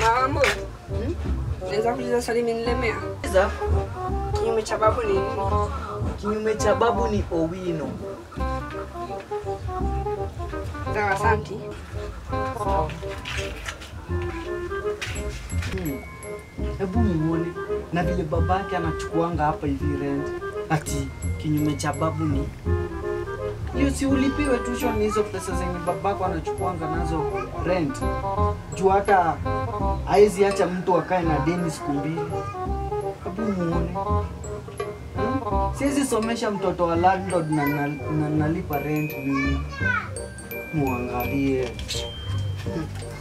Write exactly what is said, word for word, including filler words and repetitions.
Mama. Hmm? Naweza kuuliza swali mnilemea? Sasa kinyume cha babu ni nini? Kinyume cha babu ni Owino. Sawa, asante. Hmm. Hebu muone na vile babake anachukuanga hapa hivi rent. Ati kinyume cha babu ni hiyo, si ulipiwe tuition hizo pesa zenye babako anachukuanga nazo rent. Juu hata haizi acha mtu akae na deni siku mbili. Hebu muone. Hmm? Siwezi somesha mtoto wa landlord na, na, na nalipa rent mimi. Muangalie. Hmm.